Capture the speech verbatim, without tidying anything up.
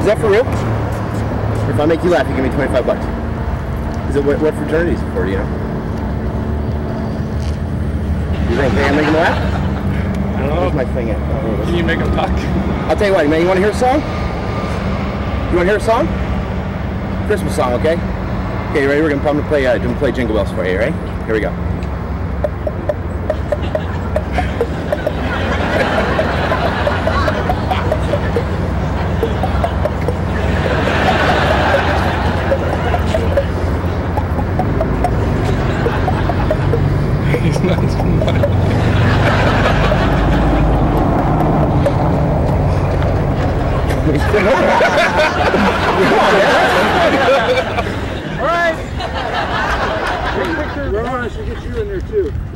Is that for real? If I make you laugh, you give me twenty-five bucks. Is it what, what fraternity is it for? Do you know? You think I'm making him laugh? I don't know. Where's my thing at? Oh, can you make him talk? I'll tell you what, man. You want to hear a song? You want to hear a song? Christmas song, okay? Okay, you ready? We're gonna, I'm gonna play. Uh, gonna play Jingle Bells for you, right? Here we go. He's not smiling. All right. Take pictures. Ron, I should get you in there too.